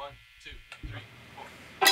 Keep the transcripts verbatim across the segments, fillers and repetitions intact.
One, two, three, four.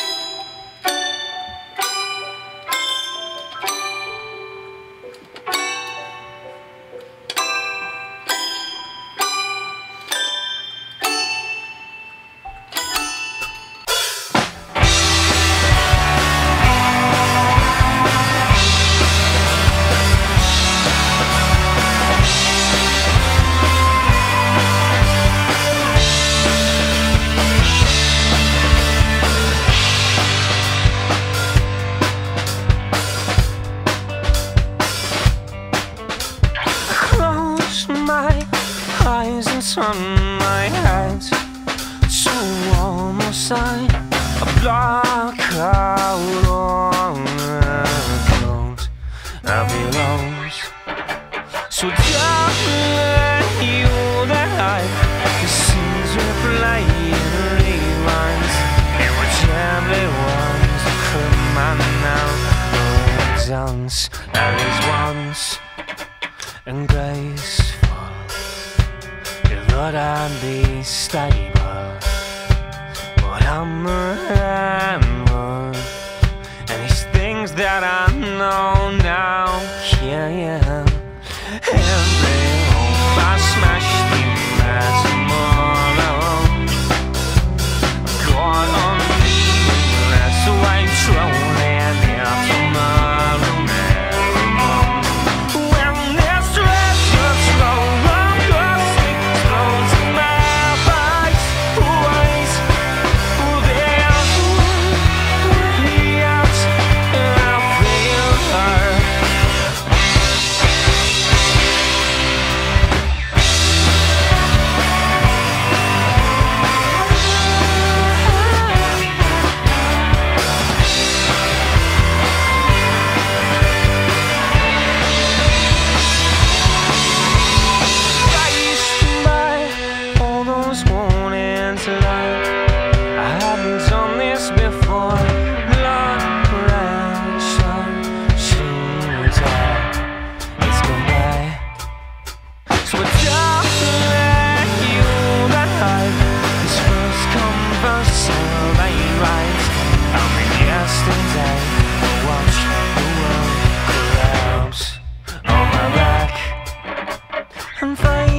Eyes and turn my head to one side. I block out all the clothes I belong. So darling, you that I the scenes replaying reruns, and whichever ones come on now dance at least once and graceful. Thought I'd be stable, but I'm a handler, and these things that I know now, yeah, yeah. Every hope I smashed in my tomorrow, caught on me, that's why I'm trolling here tomorrow now. When there's treasure slow. I'm fine.